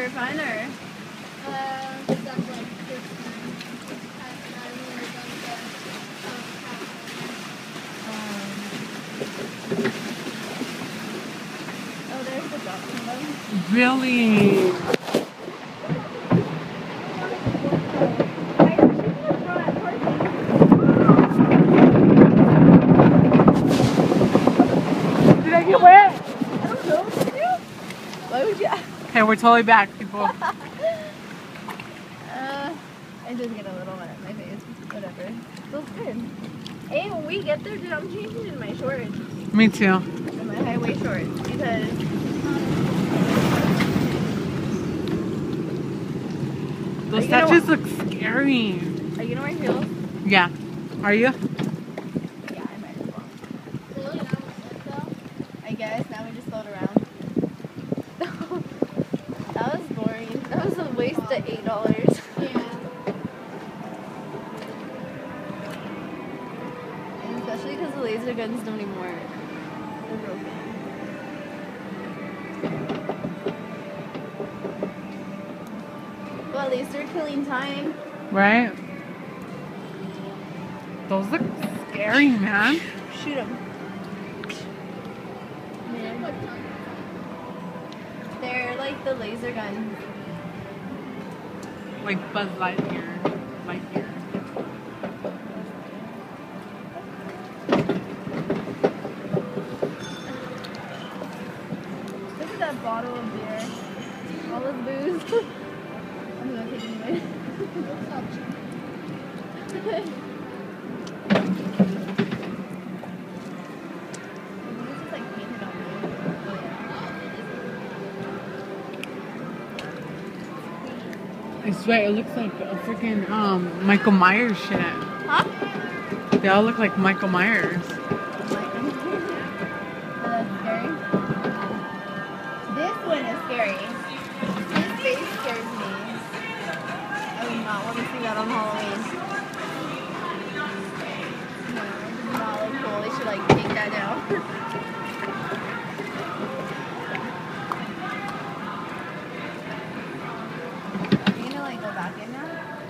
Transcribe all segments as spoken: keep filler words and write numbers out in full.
for fun or? Uh, that's like this time. I've never done the um, Oh, there's the dog. Really? Did I get wet? I don't know. Did you? Why would you? Okay, we're totally back, people. uh, I did get a little wet in my face. Whatever. Feels good. Hey, when we get there, dude, I'm changing in my shorts. Me too. In my highway shorts because. Those statues look scary. Are you gonna wear heels? Yeah. Are you? Yeah, I might as well. I guess now we just float around. That was boring. That was a waste of eight dollars. Yeah. And especially because the laser guns don't even work. They're broken. Well, at least they're killing time. Right? Those look scary, man. Shoot them. They're like the laser gun. Like Buzz Lightyear. Lightyear. Look at that bottle of beer. All this booze. I'm gonna take it away. I swear, it looks like a freaking um, Michael Myers shit. Huh? They all look like Michael Myers. This one is scary. His face scares me. I would not want to see that on Halloween. No, it does not look cool. They should like take that down. Are you gonna like go back in now?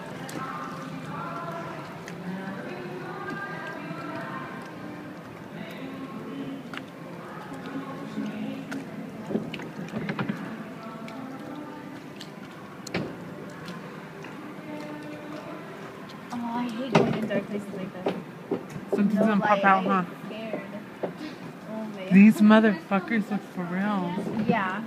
Oh, I hate going in dark places like that. Something's No gonna light, pop out, I huh? get scared. Oh man. These motherfuckers look for real. Yeah.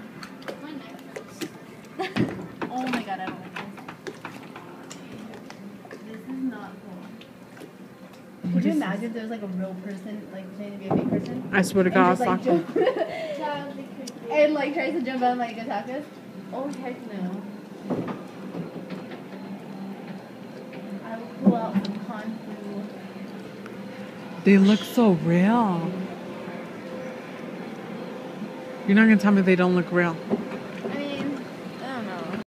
Oh my god, I don't like this. This is not cool. Could you imagine if there was like a real person, like pretending to be a fake person? I swear to And God, I was just, like, talking. jump- and like tries to jump on like attack us? Oh heck no. I will pull out some kung fu. They look so real. You're not gonna tell me they don't look real.